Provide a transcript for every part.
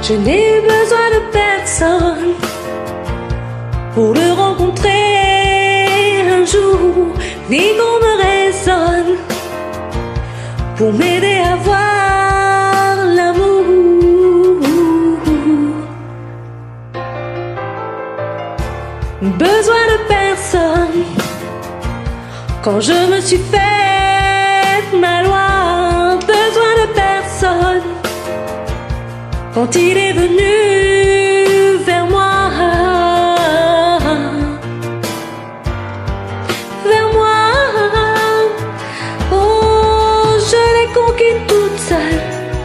Je n'ai besoin de personne pour le rencontrer un jour, ni qu'on me raisonne pour m'aider à voir l'amour. Besoin de personne quand je me suis fait valoir. Besoin de personne quand il est venu vers moi. Vers moi. Oh, je l'ai conquis toute seule.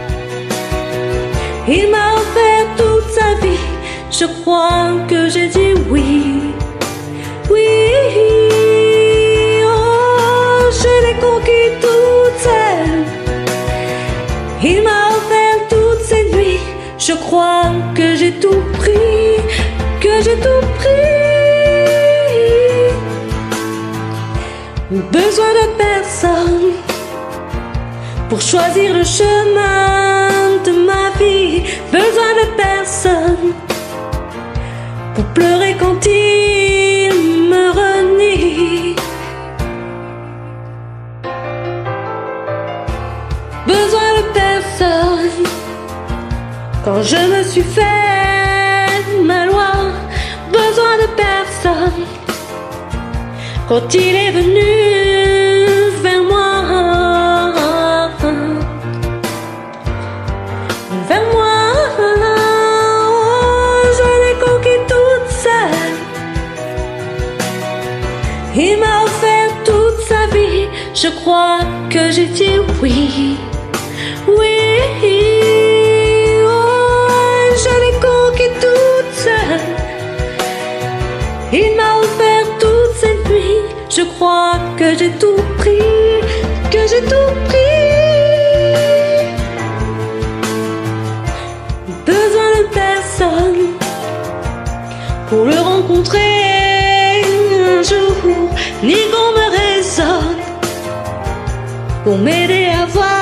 Il m'a offert toute sa vie. Je crois que j'ai dit oui. Oui. Oh, je l'ai conquis toute seule. Il m'a offert toutes ces nuits. Je crois que j'ai tout pris, que j'ai tout pris. Besoin de personne pour choisir le chemin de ma vie. Besoin de personne pour pleurer quand il me renie. Besoin de personne quand je me suis fait valoir. Besoin de personne quand il est venu vers moi. Vers moi. Oh, je l'ai conquis toute seule. Il m'a offert toute sa vie. Je crois que j'ai dit oui. Oui. Il m'a offert toutes ces nuits. Je crois que j'ai tout pris, que j'ai tout pris. Besoin de personne pour le rencontrer un jour, ni qu'on me raisonne pour m'aider à voir